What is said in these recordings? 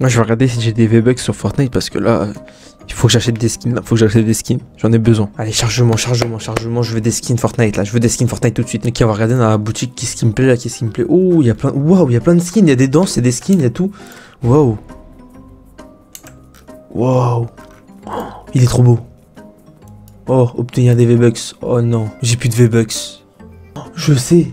Moi je vais regarder si j'ai des V-Bucks sur Fortnite parce que là, il faut que j'achète des skins là, faut que j'achète des skins, j'en ai besoin. Allez, chargement, je veux des skins Fortnite là, je veux des skins Fortnite tout de suite. Ok, on va regarder dans la boutique qu'est-ce qui me plaît là, qu'est-ce qui me plaît. Oh, il y a plein, waouh, il y a plein de skins, il y a des danses, il y a des skins, il y a tout. Waouh. Waouh. Il est trop beau. Oh, obtenir des V-Bucks. Oh non, j'ai plus de V-Bucks. Je sais.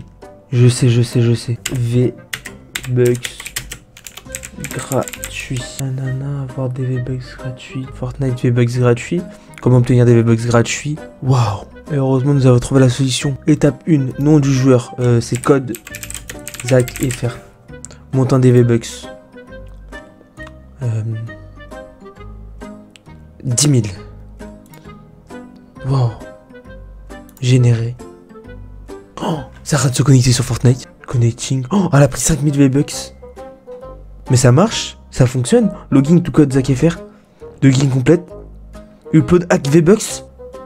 V-Bucks gratuit. Nanana, avoir des V-Bucks gratuits. Fortnite V-Bucks gratuits. Comment obtenir des V-Bucks gratuits? Waouh. Et heureusement, nous avons trouvé la solution. Étape 1, nom du joueur. C'est code ZachFR. Montant des V-Bucks. 10 000. Wow. Généré. Oh, ça arrête de se connecter sur Fortnite. Connecting. Oh, elle a pris 5000 V-Bucks. Mais ça marche? Ça fonctionne? Login to code ZachFR. Login complète. Upload hack V-Bucks.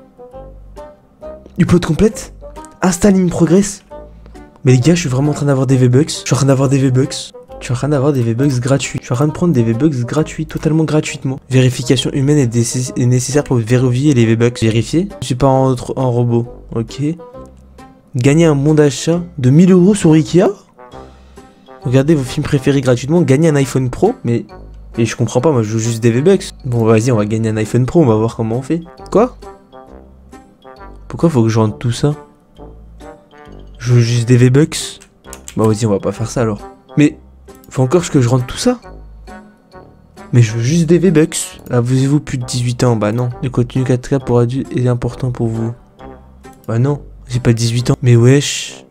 Upload complète. Install in progress. Mais les gars, je suis vraiment en train d'avoir des V-Bucks. Je suis en train d'avoir des V-Bucks. Je suis en train d'avoir des V-Bucks gratuits. Je suis en train de prendre des V-Bucks gratuits, totalement gratuitement. Vérification humaine est nécessaire pour vérifier les V-Bucks. Vérifier. Je suis pas en robot. Ok. Gagner un bon d'achat de 1000 € sur Ikea. Regardez vos films préférés gratuitement. Gagner un iPhone Pro. Mais je comprends pas, moi je veux juste des V-Bucks. Bon, vas-y, on va gagner un iPhone Pro. On va voir comment on fait. Quoi? Pourquoi faut que je rentre tout ça? Je veux juste des V-Bucks. Bah, vas-y, on va pas faire ça alors. Mais faut encore que je rentre tout ça? Mais je veux juste des V-Bucks. Avez-vous plus de 18 ans? Bah non. Le contenu 4K pour adultes est important pour vous. Bah non, j'ai pas 18 ans. Mais wesh.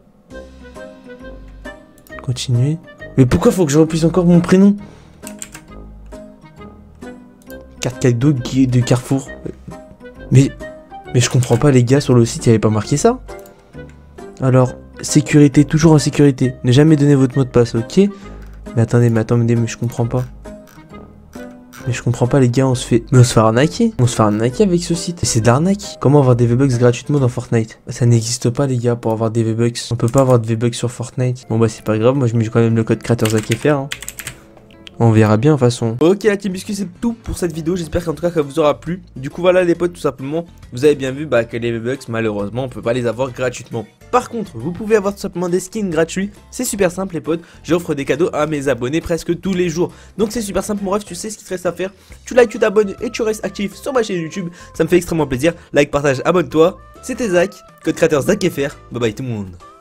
Continuer. Mais pourquoi faut que je remplisse encore mon prénom? Carte cadeau de Carrefour. Mais je comprends pas les gars, sur le site il y avait pas marqué ça. Alors, sécurité, toujours en sécurité. Ne jamais donner votre mot de passe, ok? Mais attendez, mais je comprends pas. Mais je comprends pas les gars, on se fait arnaquer. On se fait arnaquer avec ce site. C'est de l'arnaque. Comment avoir des V-Bucks gratuitement dans Fortnite? Ça n'existe pas les gars pour avoir des V-Bucks. On peut pas avoir de V-Bucks sur Fortnite. Bon bah c'est pas grave, moi je mets quand même le code créateur ZachFR. Hein. On verra bien de toute façon. Ok la team biscuit, c'est tout pour cette vidéo. J'espère qu'en tout cas ça vous aura plu. Du coup voilà les potes, tout simplement. Vous avez bien vu que les V-Bucks malheureusement on peut pas les avoir gratuitement. Par contre, vous pouvez avoir tout simplement des skins gratuits. C'est super simple les potes. J'offre des cadeaux à mes abonnés presque tous les jours. Donc c'est super simple mon ref, tu sais ce qu'il te reste à faire. Tu likes, tu t'abonnes et tu restes actif sur ma chaîne YouTube. Ça me fait extrêmement plaisir. Like, partage, abonne-toi. C'était Zach, code créateur ZachFR. Bye bye tout le monde.